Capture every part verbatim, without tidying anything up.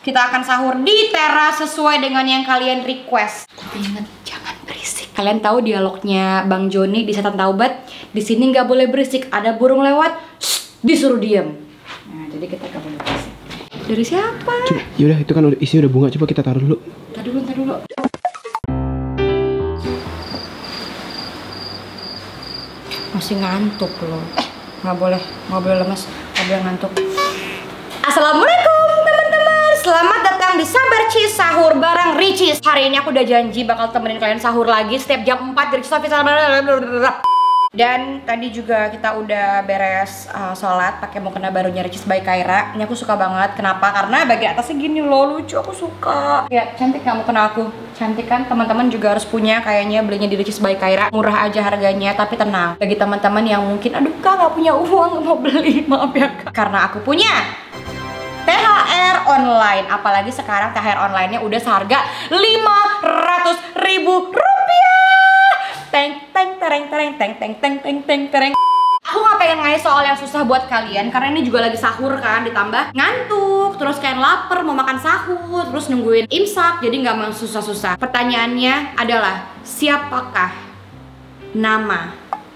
Kita akan sahur di teras sesuai dengan yang kalian request. Tapi inget, jangan berisik. Kalian tahu dialognya Bang Joni di Setan Taubat? Di sini nggak boleh berisik. Ada burung lewat, shh, disuruh diem. Nah, jadi kita nggak boleh berisik. Dari siapa? Coba, yaudah itu kan udah, isinya udah bunga. Coba kita taruh dulu. Taruh dulu, taruh dulu. Masih ngantuk loh. Eh, nggak boleh, nggak boleh lemas, nggak boleh ngantuk. Assalamualaikum teman-teman, selamat datang di Sabar Cheese Sahur bareng Ricis. Hari ini aku udah janji bakal temenin kalian sahur lagi setiap jam empat dari Sofi. Dan tadi juga kita udah beres uh, sholat pakai mukena barunya Ricis by Kaira. Ini aku suka banget. Kenapa? Karena bagian atasnya gini loh, lucu, aku suka. Ya, cantik gak mukena aku? Cantik kan? Teman-teman juga harus punya kayaknya, belinya di Ricis by Kaira. Murah aja harganya, tapi tenang. Bagi teman-teman yang mungkin, aduh kak gak punya uang, gak mau beli, maaf ya kak. Karena aku punya T H R online. Apalagi sekarang T H R online-nya udah seharga lima ratus ribu rupiah. Teng teng tereng tereng teng teng teng teng teng tereng. Aku gak pengen ngasih soal yang susah buat kalian karena ini juga lagi sahur kan, ditambah ngantuk, terus kayak lapar mau makan sahur, terus nungguin imsak, jadi nggak mau susah-susah. Pertanyaannya adalah, siapakah nama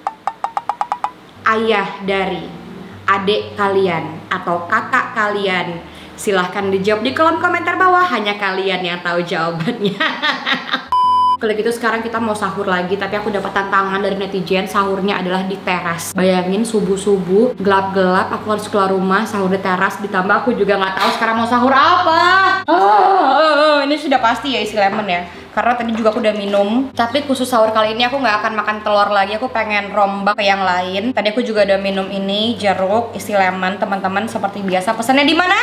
ayah dari adik kalian atau kakak kalian? Silahkan dijawab di kolom komentar bawah, hanya kalian yang tahu jawabannya. Kalau gitu sekarang kita mau sahur lagi, tapi aku dapat tantangan dari netizen, sahurnya adalah di teras. Bayangin subuh-subuh, gelap-gelap, aku harus keluar rumah, sahur di teras, ditambah aku juga nggak tahu sekarang mau sahur apa. Ah, ini sudah pasti ya isi lemon ya, karena tadi juga aku udah minum. Tapi khusus sahur kali ini aku nggak akan makan telur lagi, aku pengen rombak ke yang lain. Tadi aku juga udah minum ini, jeruk, isi lemon, teman-teman seperti biasa. Pesannya di mana?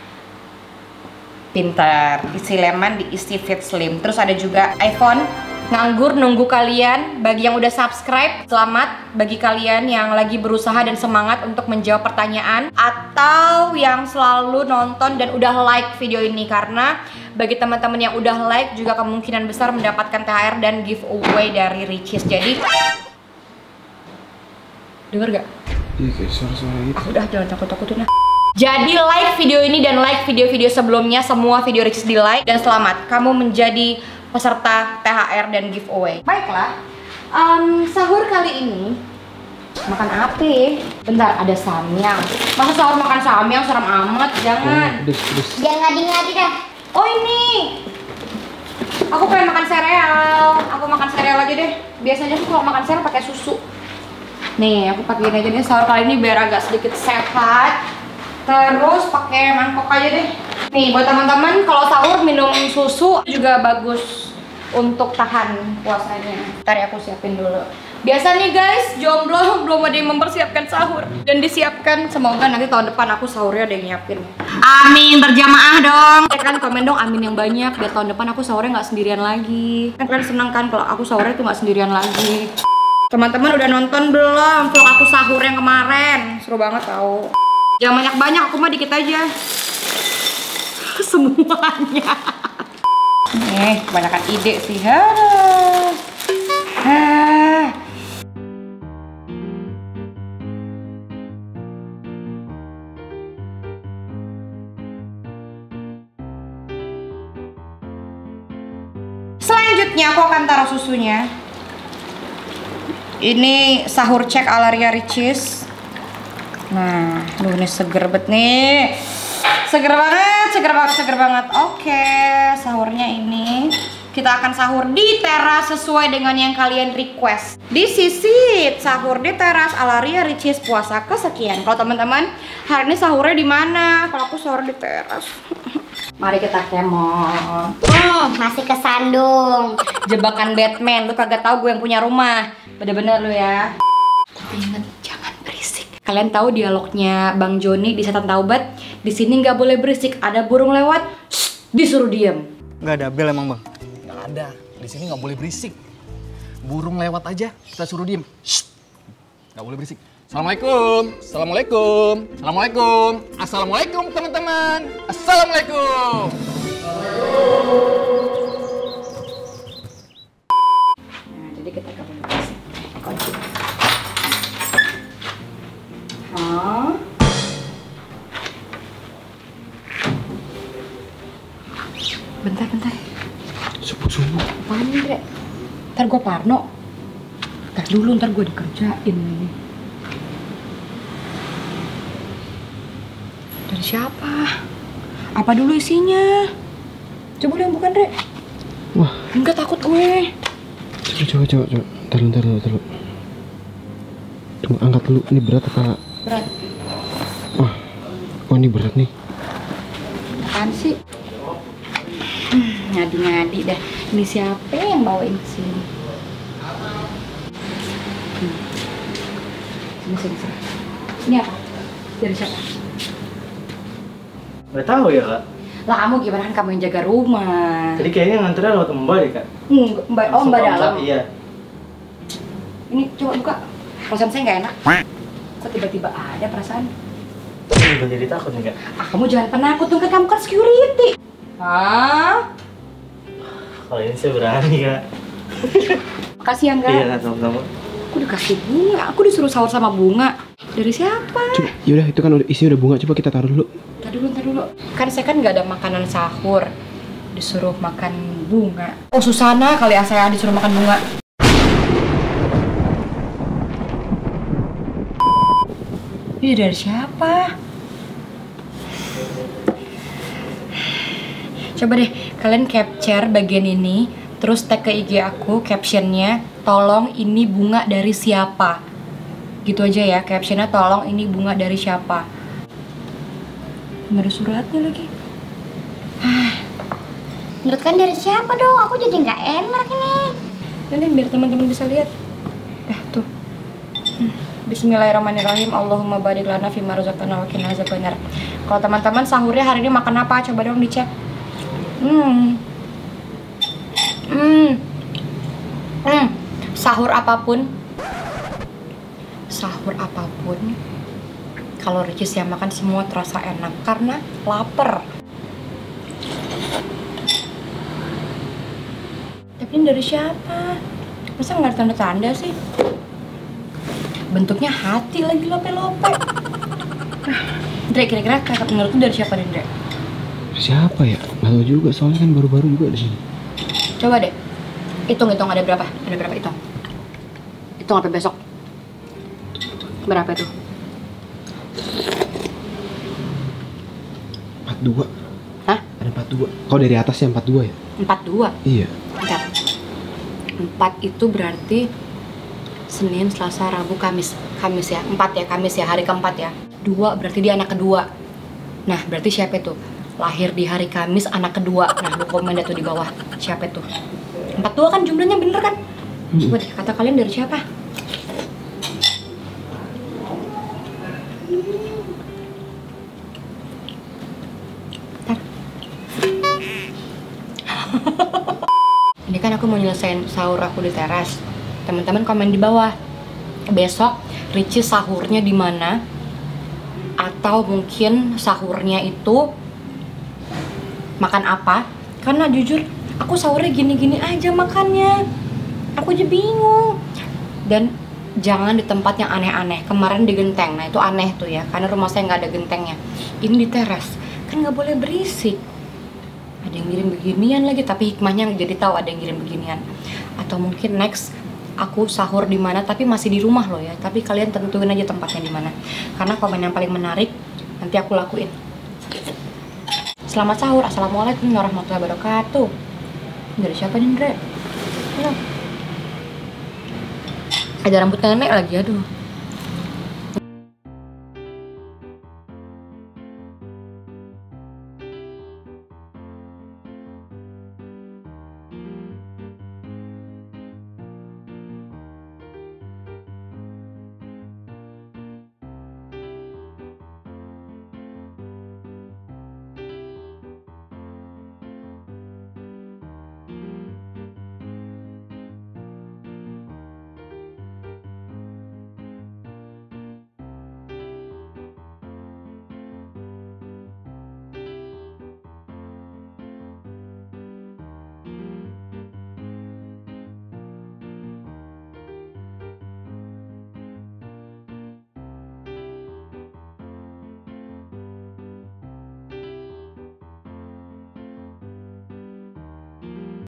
Pintar, isi lemon diisi Fit Slim. Terus ada juga iPhone. Nganggur nunggu kalian. Bagi yang udah subscribe, selamat. Bagi kalian yang lagi berusaha dan semangat untuk menjawab pertanyaan, atau yang selalu nonton dan udah like video ini, karena bagi teman-teman yang udah like juga kemungkinan besar mendapatkan T H R dan giveaway dari Ricis. Jadi denger gak? Iya kayak suara-suara gitu. Udah, jangan takut-takutin lah. Jadi like video ini dan like video-video sebelumnya, semua video Ricis di like. Dan selamat, kamu menjadi peserta T H R dan giveaway. Baiklah, um, sahur kali ini makan apa? Bentar, ada samyang. Masa sahur makan samyang, serem amat, jangan. Pedes, pedes. Jangan ngadi-ngadi dah. Oh ini, aku pengen makan sereal. Aku makan sereal aja deh. Biasanya aku kalau makan sereal pakai susu. Nih, aku pakai ini aja deh sahur kali ini biar agak sedikit sehat. Terus pakai mangkok aja deh. Nih buat teman-teman, kalau sahur minum susu juga bagus untuk tahan puasanya. Ntar aku siapin dulu. Biasanya guys, jomblo belum ada yang mempersiapkan sahur dan disiapkan. Semoga nanti tahun depan aku sahurnya ada yang nyiapin. Amin, berjamaah dong. Ya kan, komen dong amin yang banyak biar tahun depan aku sahurnya nggak sendirian lagi. Kan kalian seneng kan kalau aku sahurnya tuh nggak sendirian lagi. Teman-teman udah nonton belum vlog aku sahur yang kemarin? Seru banget tau. Jangan banyak-banyak, aku mah dikit aja. Semuanya. Nih, kebanyakan ide sih. Ha. Ha. Selanjutnya aku akan taruh susunya. Ini sahur cek ala Ria Ricis. Nah, duh ini seger banget nih. Seger banget, seger banget, seger banget. Oke, sahurnya ini kita akan sahur di teras sesuai dengan yang kalian request. Di sisi sahur di teras ala Ria Ricis puasa kesekian. Kalau teman-teman hari ini sahurnya di mana? Kalau aku sahur di teras. Mari kita kemon. Oh, masih kesandung. Jebakan Batman, lu kagak tahu gue yang punya rumah. Bener-bener lu ya. Tapi inget, jangan berisik. Kalian tahu dialognya Bang Joni di Setan Taubat? Di sini nggak boleh berisik, ada burung lewat, shh, disuruh diem. Nggak ada bel emang bang? Nggak ada, di sini nggak boleh berisik. Burung lewat aja, kita suruh diem. Shh, nggak boleh berisik. Assalamualaikum, assalamualaikum, assalamualaikum, assalamualaikum teman-teman, assalamualaikum. Nah, jadi kita nggak boleh berisik. Kunci. Oh. Bentar, bentar. Subuh-subuh. Apaan nih, Dre? Ntar gue parno. Ntar dulu, ntar gue dikerjain nih. Dari siapa? Apa dulu isinya? Coba deh bukan, Dre. Wah. Enggak, takut gue. Coba, coba, coba, coba. Ntar dulu, ntar dulu, ntar dulu. Tunggu, angkat dulu. Ini berat apa? Berat. Wah. Oh, ini berat nih. Apaan sih? Hmm, ngadi-ngadi dah. Ini siapa yang bawain ke sini? Hmm. Sini, sini, sini. Ini apa? Dari siapa? Nggak tahu ya kak. Lah kamu gimana, kan kamu yang jaga rumah. Tadi kayaknya nganternya lewat mbak deh kak. Hmm, mbak, oh mbak Langsung dalam. Iya. Ini coba buka. Perasaan saya nggak enak. Kok tiba-tiba ada perasaan? Ini juga jadi takut nih kak. Ah, kamu jangan penakut dong, kan kamu kan security. Hah? Kalau ini saya berani kak. Makasih ya, enggak? Iya kak, sama-sama. Aku dikasih bunga, aku disuruh sahur sama bunga. Dari siapa? Coba, yaudah itu kan udah, isinya udah bunga. Coba kita taruh dulu. Tadi dulu, tadi dulu. Kan saya kan nggak ada makanan sahur. Disuruh makan bunga. Oh, Susana kali ya saya disuruh makan bunga. Ini dari siapa? Coba deh, kalian capture bagian ini, terus tag ke I G aku, captionnya, tolong ini bunga dari siapa? Gitu aja ya, captionnya tolong ini bunga dari siapa? Nggak ada suratnya lagi. Menurut kan dari siapa dong? Aku jadi nggak enak ini. Nanti biar teman-teman bisa lihat. Eh tuh. Hmm. Bismillahirrahmanirrahim. Allahumma barik lana fima razaqtana wa qina azabannar. Kalau teman-teman sahurnya hari ini makan apa? Coba dong dicek. Hmm. Hmm. Hmm. Sahur apapun. Sahur apapun. Kalau Ricis yang makan semua terasa enak karena lapar. Tapi ini dari siapa? Masa nggak ada tanda-tanda sih? Bentuknya hati lagi, lope-lope. Dre, kira-kira kakak menurut lu dari siapa nih, Dre? Siapa ya? Nggak tahu juga, soalnya kan baru-baru juga di sini. Coba deh, hitung-hitung ada berapa? Ada berapa hitung? Hitung sampai besok. Berapa itu? empat dua. Hah? Ada empat dua. Kalau dari atasnya empat dua ya? empat dua. Iya. Bentar. empat itu berarti Senin, Selasa, Rabu, Kamis. Kamis ya, empat ya, Kamis ya, hari keempat ya. Dua berarti dia anak kedua. Nah, berarti siapa itu? Lahir di hari Kamis, anak kedua. Nah, lu komen deh tuh di bawah. Siapa itu? empat dua kan jumlahnya bener kan? Coba deh, kata kalian dari siapa? Ntar. Ini kan aku mau nyelesain sahur aku di teras. Teman-teman komen di bawah. Besok Ricis sahurnya di mana? Atau mungkin sahurnya itu makan apa? Karena jujur aku sahurnya gini-gini aja makannya. Aku aja bingung. Dan jangan di tempat yang aneh-aneh. Kemarin di genteng, nah itu aneh tuh ya, karena rumah saya nggak ada gentengnya. Ini di teras, kan nggak boleh berisik. Ada yang ngirim beginian lagi, tapi hikmahnya jadi tahu ada yang ngirim beginian. Atau mungkin next aku sahur di mana tapi masih di rumah loh ya. Tapi kalian tentuin aja tempatnya di mana. Karena komen yang paling menarik nanti aku lakuin. Selamat sahur. Assalamualaikum warahmatullahi wabarakatuh. Dari siapa nih, Ndre? Ada rambut nenek lagi, aduh.